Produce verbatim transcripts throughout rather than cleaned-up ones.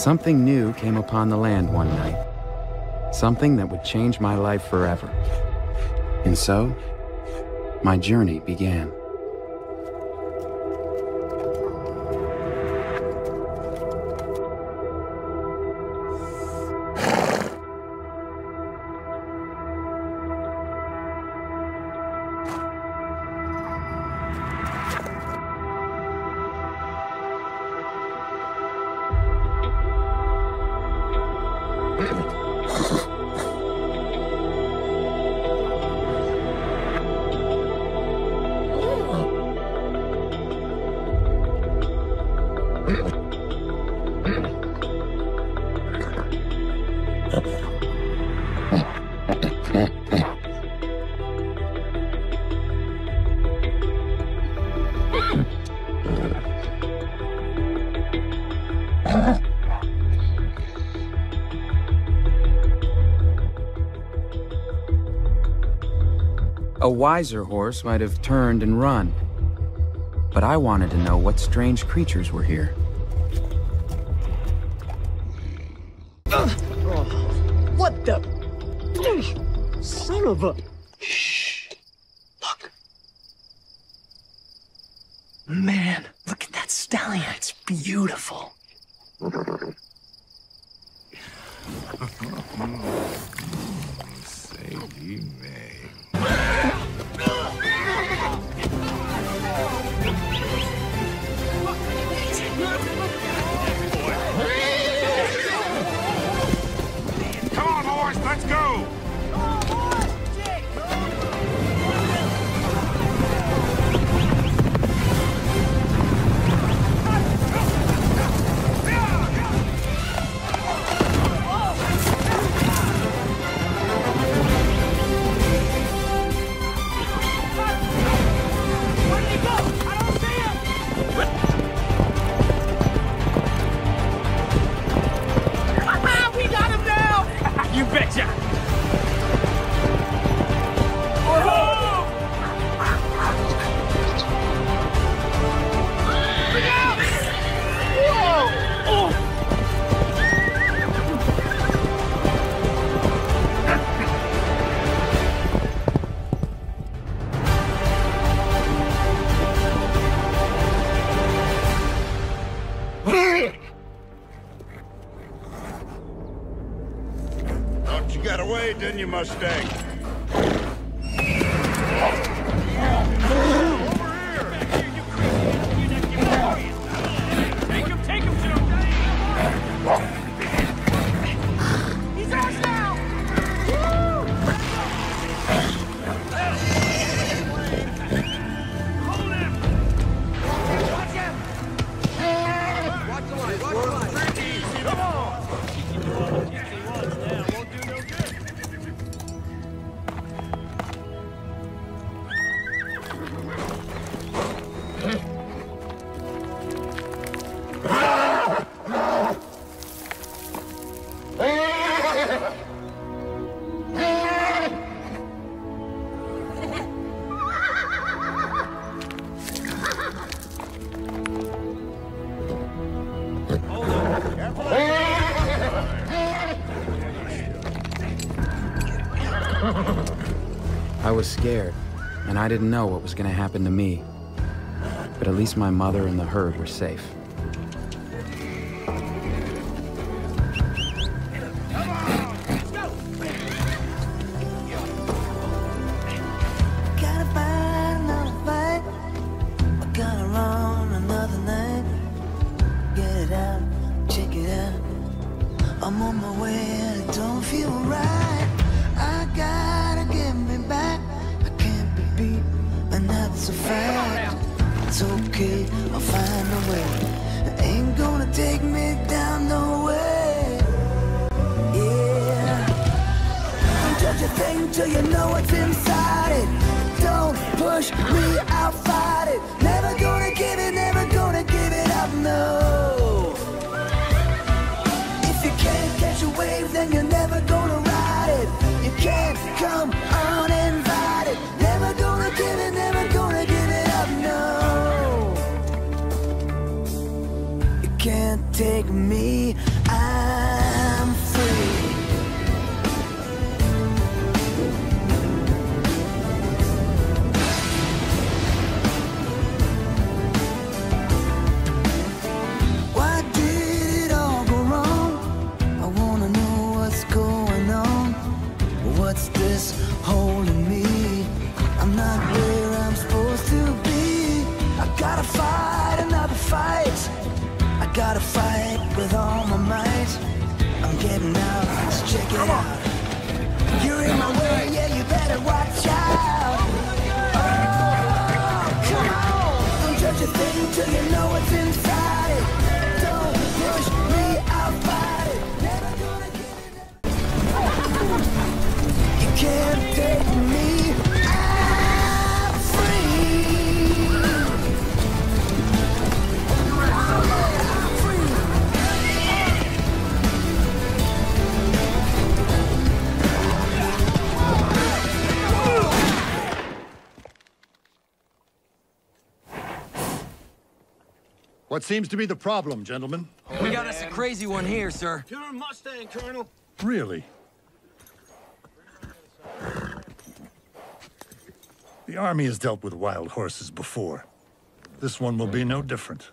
Something new came upon the land one night. Something that would change my life forever. And so, my journey began. A wiser horse might have turned and run, but I wanted to know what strange creatures were here. What the? Son of a... Shh. Look. Man, look at that stallion. It's beautiful. Say ye may. Come on, boys, let's go! You betcha! Thought you got away, didn't you, Mustang? Take him, take him, Joe! He's ours now! Woo! Hold him! Watch him! Watch the line, watch the line! Come on! Now, won't do no good. I was scared, and I didn't know what was going to happen to me. But at least my mother and the herd were safe. Gotta find another fight. I gotta run another night. Get it out, check it out. I'm on my way and it don't feel right. I gotta get me back. I can't be beat, and that's a fact. It's okay, I'll find a way. It ain't gonna take me down no way. Yeah. Don't judge a thing till you know what's inside it. Don't push me, I'll fight it. Never gonna give it, never gonna give it up, no. If you can't catch a wave, then you're never gonna ride it. You can't come uninvited. Never gonna give it, never gonna give it up, no. You can't take me out. gotta fight with all my might. I'm getting out, let's check it out. You're in my way, yeah, you better watch out. Oh, come on. Don't judge a thing till you know what's inside. Don't push me, I'll fight it. Never gonna get it. You can't take me. I'm free. I'm free. What seems to be the problem, gentlemen? We got us a crazy one here, sir. Pure Mustang, Colonel. Really? The Army has dealt with wild horses before. This one will be no different.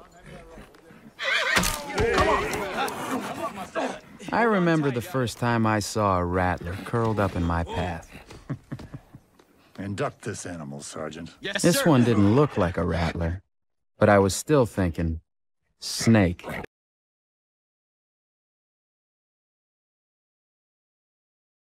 I remember the first time I saw a rattler curled up in my path. Induct this animal, Sergeant. Yes, This sir. one didn't look like a rattler, but I was still thinking, snake.